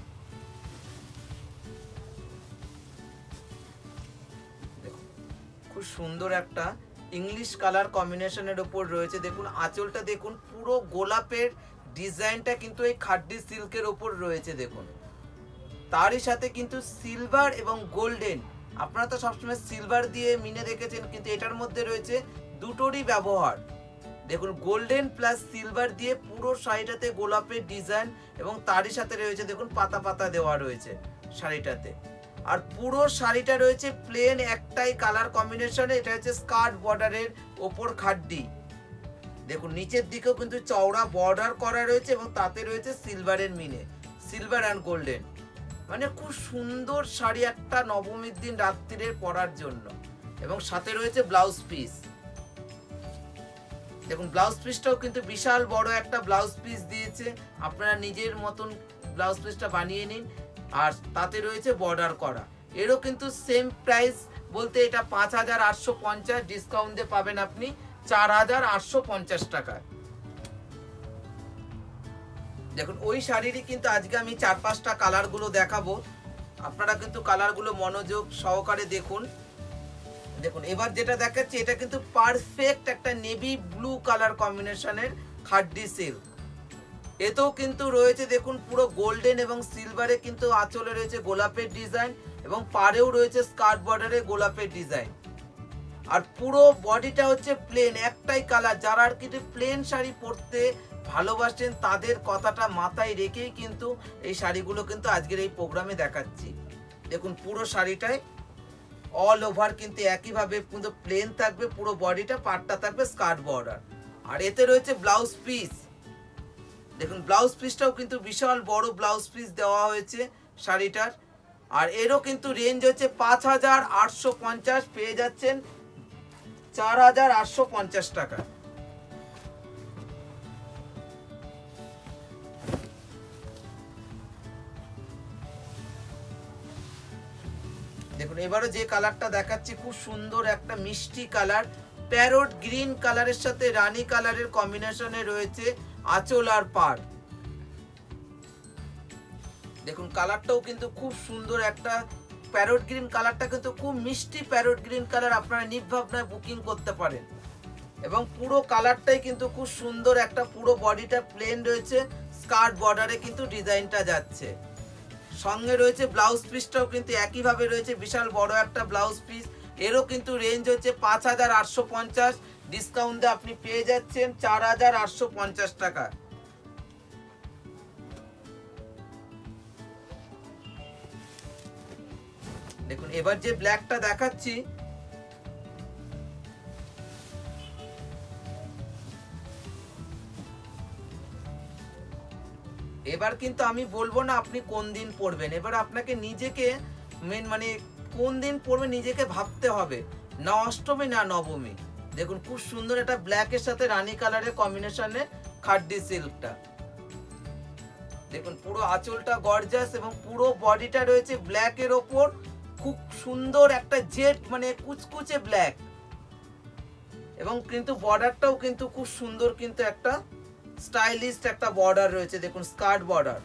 দেখুন খুব সুন্দর একটা ইংলিশ কালার কম্বিনেশনের উপর রয়েছে। দেখুন আঁচলটা দেখুন, পুরো গোলাপের ডিজাইনটা কিন্তু এই খাড্ডি সিল্কের উপর রয়েছে। দেখুন তারই সাথে কিন্তু সিলভার এবং গোল্ডেন, আপনারা তো সবসময় সিলভার দিয়ে মিনে দেখেছেন, কিন্তু এটার মধ্যে রয়েছে দুটোরই ব্যবহার। দেখুন গোল্ডেন প্লাস সিলভার দিয়ে পুরো শাড়িটাতে গোলাপের ডিজাইন, এবং তারই সাথে রয়েছে দেখুন পাতা পাতা দেওয়া রয়েছে শাড়িটাতে। আর পুরো শাড়িটা রয়েছে প্লেন একটাই কালার কম্বিনেশনে, এটা হচ্ছে স্কার্ট বর্ডারের ওপর খাড্ডি। দেখুন নিচের দিকেও কিন্তু চওড়া বর্ডার করা রয়েছে, এবং তাতে রয়েছে সিলভারের মিনে, সিলভার অ্যান্ড গোল্ডেন। মানে খুব সুন্দর শাড়ি একটা নবমীর দিন রাত্রিরে পরার জন্য। এবং সাথে রয়েছে ব্লাউজ পিস। দেখুন ব্লাউজ পিসটাও কিন্তু বিশাল বড় একটা ব্লাউজ পিস দিয়েছে, আপনারা নিজের মতন ব্লাউজ পিসটা বানিয়ে নিন। আর তাতে রয়েছে বর্ডার করা। এরও কিন্তু সেম প্রাইস বলতে এটা 5850, ডিসকাউন্ট দিয়ে পাবেন আপনি 4850 টাকায়। দেখুন ওই শাড়িরই কিন্তু আজকে আমি 4-5টা কালারগুলো দেখাবো, আপনারা কিন্তু কালারগুলো মনোযোগ সহকারে দেখুন। দেখুন এবার যেটা দেখাচ্ছি এটা কিন্তু পারফেক্ট একটা নেভি ব্লু কালার কম্বিনেশনের খাড্ডি সিল্ক। এতেও কিন্তু রয়েছে দেখুন পুরো গোল্ডেন এবং সিলভারে কিন্তু আঁচলে রয়েছে গোলাপের ডিজাইন, এবং পাড়েও রয়েছে স্কার্ট বর্ডারে গোলাপের ডিজাইন। আর পুরো বডিটা হচ্ছে প্লেন একটাই কালার। যারা আর কিন্তু প্লেন শাড়ি পরতে ভালোবাসেন তাদের কথাটা মাথায় রেখেই কিন্তু এই শাড়িগুলো কিন্তু আজকের এই প্রোগ্রামে দেখাচ্ছি। দেখুন পুরো শাড়িটায় অল ওভার কিন্তু একইভাবে কিন্তু প্লেন থাকবে, পুরো বডিটা, পাটটা থাকবে স্কার্ট বর্ডার। আর এতে রয়েছে ব্লাউজ পিস। দেখুন ব্লাউজ পিসটাও কিন্তু বিশাল বড় ব্লাউজ পিস দেওয়া হয়েছে শাড়িটার। আর এরও কিন্তু রেঞ্জ হচ্ছে 5850, পেয়ে যাচ্ছেন 4850 টাকা। দেখুন এবারে যে কালারটা দেখাচ্ছি খুব সুন্দর একটা মিষ্টি কালার, প্যারট গ্রিন কালারের সাথে রানী কালারের কম্বিনেশনে রয়েছে আঁচল আর পাড়। দেখুন কালারটাও কিন্তু খুব সুন্দর একটা প্যারট গ্রিন কালারটা কিন্তু খুব মিষ্টি প্যারট গ্রিন কালার, আপনারা নির্ভাবনায় বুকিং করতে পারেন। এবং পুরো কালারটাই কিন্তু খুব সুন্দর একটা, পুরো বডিটা প্লেন রয়েছে, স্কার্ট বর্ডারে কিন্তু ডিজাইনটা যাচ্ছে। সঙ্গে রয়েছে ব্লাউজ পিসটাও কিন্তু একইভাবে রয়েছে, বিশাল বড় একটা ব্লাউজ পিস। এরও কিন্তু রেঞ্জ হচ্ছে 5850, ডিসকাউন্ট দিয়ে আপনি পেয়ে যাচ্ছেন 4850 টাকা। দেখুন এবার যে ব্ল্যাকটা দেখাচ্ছি এবার কিন্তু আমি বলবো না আপনি কোন দিন পড়বেন, এবার আপনাকে নিজেকে মানে কোন দিন পড়বে নিজেকে ভাবতে হবে, না অষ্টমী না নবমী। দেখুন খুব সুন্দর একটা ব্ল্যাকের সাথে রানী কালারের কম্বিনেশনে খাড্ডি সিল্কটা। দেখুন পুরো আঁচলটা গর্জাস, এবং পুরো বডিটা রয়েছে ব্ল্যাকের ওপর, খুব সুন্দর একটা জেড মানে কুচকুচে ব্ল্যাক। এবং কিন্তু বর্ডারটাও কিন্তু খুব সুন্দর, কিন্তু একটা স্টাইলিস্ট একটা বর্ডার রয়েছে, দেখুন স্কার্ট বর্ডার।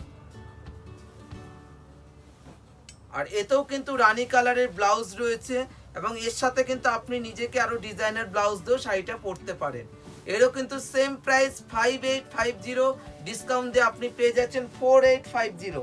আর এতেও কিন্তু রানী কালারের ব্লাউজ রয়েছে, এবং এর সাথে কিন্তু আপনি নিজেকে আরো ডিজাইনার ব্লাউজ দিয়েও শাড়িটা পরতে পারেন। এরও কিন্তু সেম প্রাইস 5850, ডিসকাউন্ট দিয়ে আপনি পেয়ে যাচ্ছেন 4850।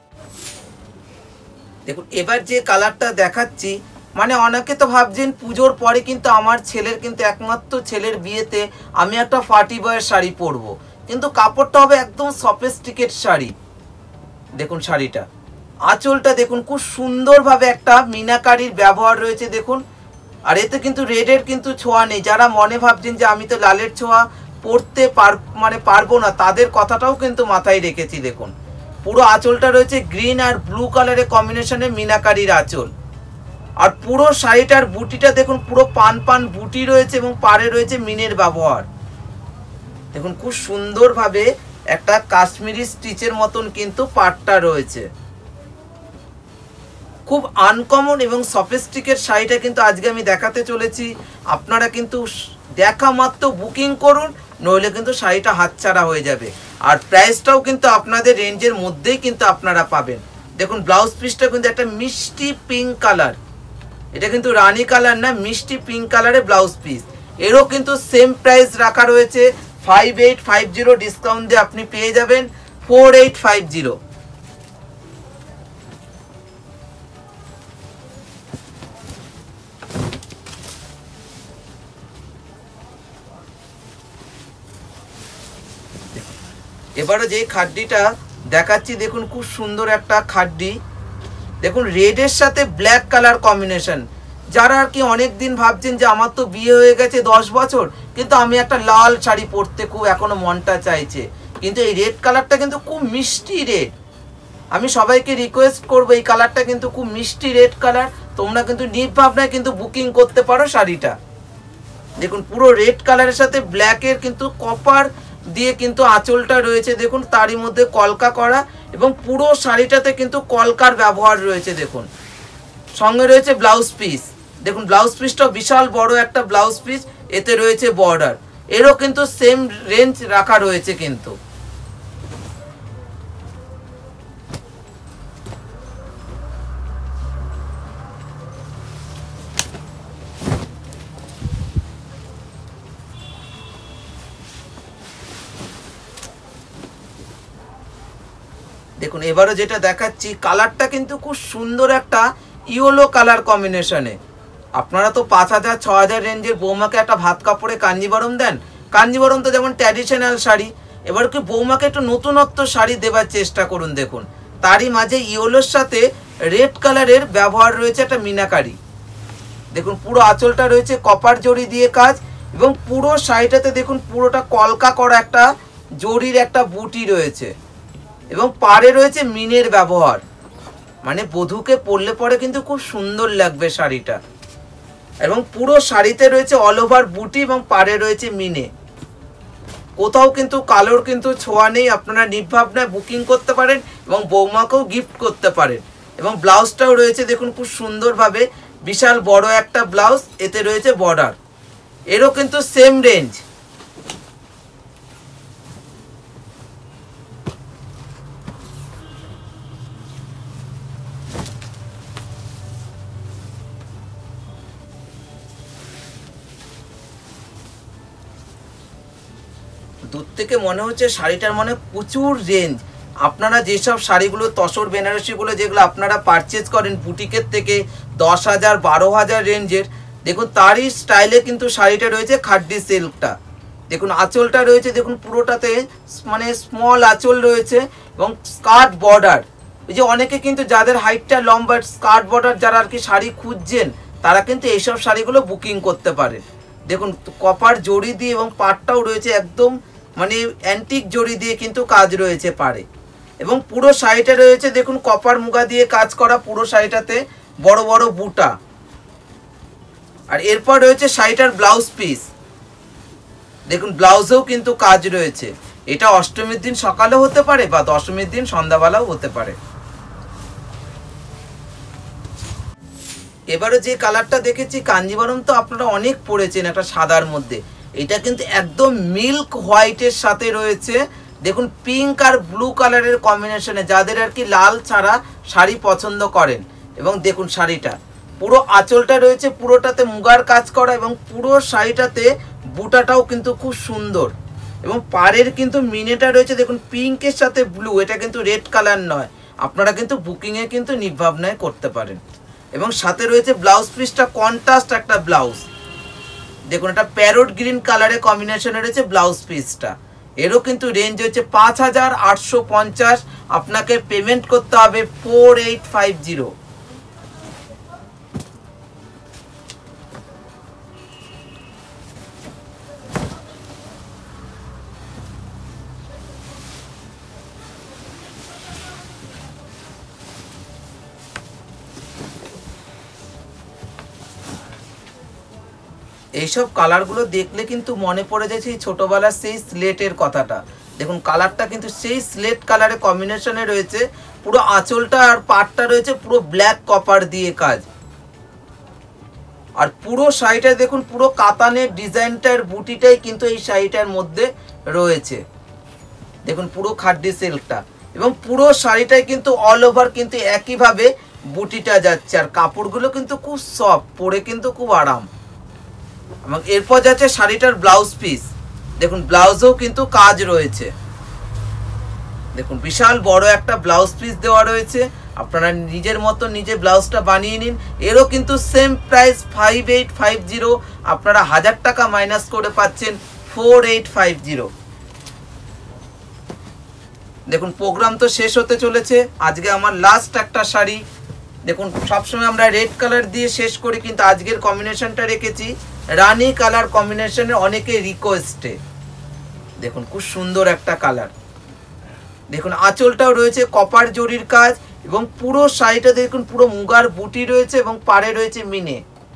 দেখুন এবার যে কালারটা দেখাচ্ছি, মানে অনেকে তো ভাবছেন পুজোর পরে কিন্তু আমার ছেলের কিন্তু একমাত্র ছেলের বিয়েতে আমি একটা পার্টি বয়ের শাড়ি পরবো, কিন্তু কাপড়টা হবে একদম সফিস্টিকেট শাড়ি। দেখুন শাড়িটা আঁচলটা দেখুন খুব সুন্দরভাবে একটা মিনাকারির ব্যবহার রয়েছে। দেখুন আর এতে কিন্তু রেডের কিন্তু ছোঁয়া নেই। যারা মনে ভাবছেন যে আমি তো লালের ছোঁয়া পড়তে পারবো না, তাদের কথাটাও কিন্তু মাথায় রেখেছি। দেখুন পুরো আঁচলটা রয়েছে গ্রিন আর ব্লু কালারের কম্বিনেশনে মিনাকারির আঁচল। আর পুরো শাড়িটার বুটিটা দেখুন পুরো পান বুটি রয়েছে এবং পাড়ে রয়েছে মিনের ব্যবহার। দেখুন খুব সুন্দরভাবে একটা কাশ্মীরি স্টিচের মতন কিন্তু পাটটা রয়েছে। খুব আনকমন এবং সফিস্টিকেট শাড়িটা কিন্তু আজকে আমি দেখাতে চলেছি। আপনারা কিন্তু দেখা মাত্র বুকিং করুন, নইলে কিন্তু শাড়িটা হাতছাড়া হয়ে যাবে। আর প্রাইসটাও কিন্তু আপনাদের রেঞ্জের মধ্যেই কিন্তু আপনারা পাবেন। দেখুন ব্লাউজ পিসটা কিন্তু একটা মিষ্টি পিঙ্ক কালার, এটা কিন্তু রানী কালার না, মিষ্টি পিঙ্ক কালারে ব্লাউজ পিস। এরও কিন্তু সেম প্রাইস রাখা রয়েছে 5850, ডিসকাউন্ট দিয়ে আপনি পেয়ে যাবেন 4850। এবারে যে খাড্ডিটা দেখাচ্ছি দেখুন খুব সুন্দর একটা খাড্ডি। দেখুন রেডের সাথে ব্ল্যাক কালার কম্বিনেশন। যারা আর কি অনেক দিন ভাবছেন যে আমার তো বিয়ে হয়ে গেছে 10 বছর, কিন্তু আমি একটা লাল শাড়ি পরতে খুব এখনো মনটা চাইছে, কিন্তু এই রেড কালারটা কিন্তু খুব মিষ্টি রেড। আমি সবাইকে রিকোয়েস্ট করবো এই কালারটা কিন্তু খুব মিষ্টি রেড কালার, তোমরা কিন্তু নির্ভাবনায় কিন্তু বুকিং করতে পারো শাড়িটা। দেখুন পুরো রেড কালারের সাথে ব্ল্যাকের কিন্তু কপার দিয়ে কিন্তু আঁচলটা রয়েছে, দেখুন তারই মধ্যে কলকা করা, এবং পুরো শাড়িটাতে কিন্তু কলকার ব্যবহার রয়েছে। দেখুন সঙ্গে রয়েছে ব্লাউজ পিস। দেখুন ব্লাউজ পিসটাও বিশাল বড় একটা ব্লাউজ পিস, এতে রয়েছে বর্ডার। এরও কিন্তু সেম রেঞ্জ রাখা রয়েছে কিন্তু। দেখুন এবারে যেটা দেখাচ্ছি কালারটা কিন্তু খুব সুন্দর একটা ইয়েলো কালার কম্বিনেশনে। আপনারা তো 5000 6000 রেঞ্জের বৌমাকে একটা ভাত কাপড়ে কাঞ্জিবরম দেন। কাঞ্জিবরম তো যেমন ট্র্যাডিশনাল শাড়ি, এবার কি বৌমাকে একটু নতুনত্ব শাড়ি দেওয়ার চেষ্টা করুন। দেখুন তারই মাঝে ইয়েলোর সাথে রেড কালারের ব্যবহার রয়েছে একটা মিনাকারি। দেখুন পুরো আঁচলটা রয়েছে কপার জড়ি দিয়ে কাজ, এবং পুরো শাড়িটাতে দেখুন পুরোটা কলকা করা একটা জড়ির একটা বুটি রয়েছে, এবং পাড়ে রয়েছে মিনের ব্যবহার। মানে বধূকে পরলে পরে কিন্তু খুব সুন্দর লাগবে শাড়িটা। এবং পুরো শাড়িতে রয়েছে অল ওভার বুটি এবং পাড়ে রয়েছে মিনে। কোথাও কিন্তু কালোর কিন্তু ছোঁয়া নেই। আপনারা নির্ভাবনায় বুকিং করতে পারেন এবং বৌমাকেও গিফট করতে পারেন। এবং ব্লাউজটাও রয়েছে দেখুন খুব সুন্দরভাবে, বিশাল বড় একটা ব্লাউজ, এতে রয়েছে বর্ডার। এরও কিন্তু সেম রেঞ্জ। দূর থেকে মনে হচ্ছে শাড়িটার মানে প্রচুর রেঞ্জ। আপনারা যেসব শাড়িগুলো তসর বেনারসিগুলো যেগুলো আপনারা পারচেজ করেন বুটিকের থেকে 10,000 12,000 রেঞ্জের, দেখুন তারই স্টাইলে কিন্তু শাড়িটা রয়েছে খাড্ডি সিল্কটা। দেখুন আঁচলটা রয়েছে, দেখুন পুরোটাতে মানে স্মল আঁচল রয়েছে এবং স্কার্ট বর্ডার। এই যে অনেকে কিন্তু যাদের হাইটটা লম্বা, স্কার্ট বর্ডার যারা আর কি শাড়ি খুঁজছেন, তারা কিন্তু এইসব শাড়িগুলো বুকিং করতে পারে। দেখুন কপার জড়ি দিয়ে এবং পাটটাও রয়েছে একদম মানে অ্যান্টিক জড়ি দিয়ে কিন্তু কাজ রয়েছে পাড়ে। এবং পুরো শাড়িটা রয়েছে দেখুন কপার মুগা দিয়ে কাজ করা, পুরো শাড়িটাতে বড় বড় বুটা। আর এরপর রয়েছে শাড়িটার ব্লাউজ পিস। দেখুন ব্লাউজেও কিন্তু কাজ রয়েছে। এটা অষ্টমীর দিন সকালেও হতে পারে বা দশমীর দিন সন্ধ্যাবেলাও হতে পারে। এবারে যে কালারটা দেখেছি কাঞ্জিবরম তো আপনারা অনেক পরেছেন একটা সাদার মধ্যে, এটা কিন্তু একদম মিল্ক হোয়াইটের সাথে রয়েছে। দেখুন পিঙ্ক আর ব্লু কালারের কম্বিনেশনে, যাদের আর কি লাল ছাড়া শাড়ি পছন্দ করেন। এবং দেখুন শাড়িটা পুরো আঁচলটা রয়েছে পুরোটাতে মুগার কাজ করা, এবং পুরো শাড়িটাতে বুটাটাও কিন্তু খুব সুন্দর। এবং পাড়ের কিন্তু মিনেটা রয়েছে দেখুন পিঙ্কের সাথে ব্লু, এটা কিন্তু রেড কালার নয়। আপনারা কিন্তু বুকিংয়ে কিন্তু নির্ভাবনায় করতে পারেন। এবং সাথে রয়েছে ব্লাউজ পিসটা কন্ট্রাস্ট একটা ব্লাউজ। দেখুন এটা প্যারোট গ্রিন কালারের কম্বিনেশনে রয়েছে ব্লাউজ পিসটা। এরও কিন্তু রেঞ্জ হচ্ছে 5850। আপনাকে পেমেন্ট করতে হবে 4850। এইসব কালারগুলো দেখলে কিন্তু মনে পড়ে যায় সেই ছোটবেলার সেই স্লেটের কথাটা। দেখুন কালারটা কিন্তু সেই স্লেট কালারে কম্বিনেশনে রয়েছে, পুরো আঁচলটা আর পাটটা রয়েছে পুরো ব্ল্যাক কপার দিয়ে কাজ। আর পুরো শাড়িটা দেখুন পুরো কাতানের ডিজাইনটার বুটিটাই কিন্তু এই শাড়িটার মধ্যে রয়েছে। দেখুন পুরো খাড্ডি সিল্কটা, এবং পুরো শাড়িটাই কিন্তু অল ওভার কিন্তু একইভাবে বুটিটা যাচ্ছে। আর কাপড়গুলো কিন্তু খুব সফট, পরে কিন্তু খুব আরাম। এবং এরপর যাচ্ছে শাড়িটার ব্লাউজ পিস। দেখুন ব্লাউজেও কিন্তু কাজ রয়েছে, দেখুন বিশাল বড় একটা ব্লাউজ পিস দেওয়া রয়েছে। আপনারা নিজের মতো নিজে ব্লাউজটা বানিয়ে নিন। এরও কিন্তু সেম প্রাইস 5850, আপনারা 1000 টাকা মাইনাস করে পাচ্ছেন 4850। দেখুন প্রোগ্রাম তো শেষ হতে চলেছে, আজকে আমার লাস্ট একটা শাড়ি। দেখুন সবসময় আমরা রেড কালার দিয়ে শেষ করি, কিন্তু আজকের কম্বিনেশনটা রেখেছি রানী কালার কম্বিনেশনের অনেকে রিকোয়েস্টে। দেখুন খুব সুন্দর একটা কালার। দেখুন আঁচলটাও রয়েছে কপার জরির কাজ, এবং পুরো শাড়িটা দেখুন পুরো মুগার বুটি রয়েছে এবং পাড়ে রয়েছে মিনে।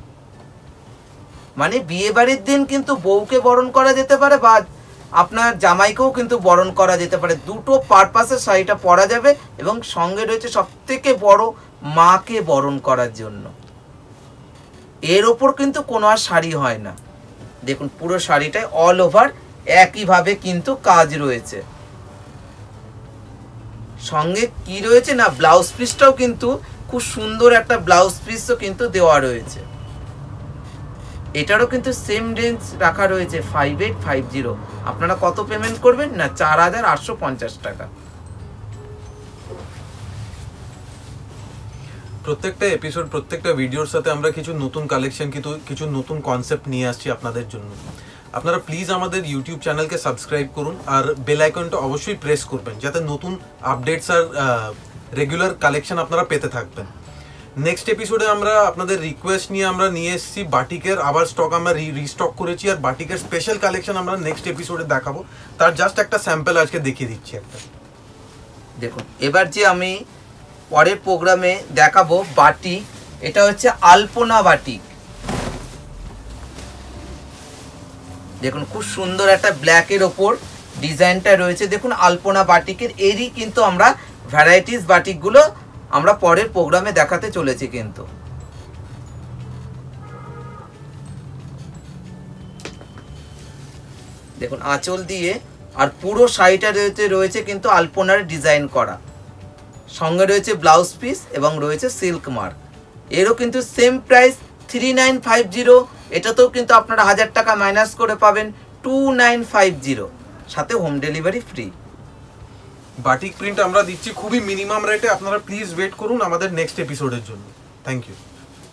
মানে বিয়ে বাড়ির দিন কিন্তু বউকে বরণ করা যেতে পারে, বা আপনার জামাইকেও কিন্তু বরণ করা যেতে পারে। দুটো পারপাসে শাড়িটা পরা যাবে, এবং সঙ্গে রয়েছে সবথেকে বড় মাকে বরণ করার জন্য। এর ওপর কিন্তু কোনো আর শাড়ি হয় না। দেখুন পুরো শাড়িটায় অল ওভার একইভাবে কিন্তু কাজ রয়েছে। সঙ্গে কি রয়েছে না, ব্লাউজ পিসটাও কিন্তু খুব সুন্দর একটা ব্লাউজ পিসও কিন্তু দেওয়া রয়েছে। এটারও কিন্তু সেম রেঞ্জ রাখা রয়েছে 5850। আপনারা কত পেমেন্ট করবেন না, 4850 টাকা। প্রত্যেকটা এপিসোড, প্রত্যেকটা ভিডিওর সাথে আমরা কিছু নতুন কালেকশন, কিছু নতুন কনসেপ্ট নিয়ে আসছি আপনাদের জন্য। আপনারা প্লিজ আমাদের ইউটিউব চ্যানেলকে সাবস্ক্রাইব করুন, আর বেল আইকনটা অবশ্যই প্রেস করবেন, যাতে নতুন আপডেটস আর রেগুলার কালেকশন আপনারা পেতে থাকবেন। নেক্সট এপিসোডে আমরা আপনাদের রিকোয়েস্ট নিয়ে আমরা নিয়ে এসেছি বাটিকের আবার স্টক আমরা রিস্টক করেছি, আর বাটিকের স্পেশাল কালেকশন আমরা নেক্সট এপিসোডে দেখাবো। তার জাস্ট একটা স্যাম্পল আজকে দেখিয়ে দিচ্ছি একটা। দেখুন এবার যে আমি পরের প্রোগ্রামে দেখাবো বাটিক, এটা হচ্ছে আলপনা বাটিক। দেখুন খুব সুন্দর একটা ব্ল্যাকের ওপর ডিজাইনটা রয়েছে। দেখুন আলপনা বাটিকের এরই কিন্তু আমরা ভ্যারাইটিস বাটিকগুলো আমরা পরের প্রোগ্রামে দেখাতে চলেছি। কিন্তু দেখুন আঁচল দিয়ে আর পুরো শাড়িটা রয়েছে কিন্তু আলপনার ডিজাইন করা, সঙ্গে রয়েছে ব্লাউজ পিস এবং রয়েছে সিল্ক মার্ক। এরও কিন্তু সেম প্রাইস 3950। এটাতেও কিন্তু আপনারা 1000 টাকা মাইনাস করে পাবেন 2950, সাথে home delivery free. Batik print আমরা দিচ্ছি খুবই মিনিমাম রেটে, আপনারা প্লিজ ওয়েট করুন আমাদের নেক্সট এপিসোডের জন্য। Thank you.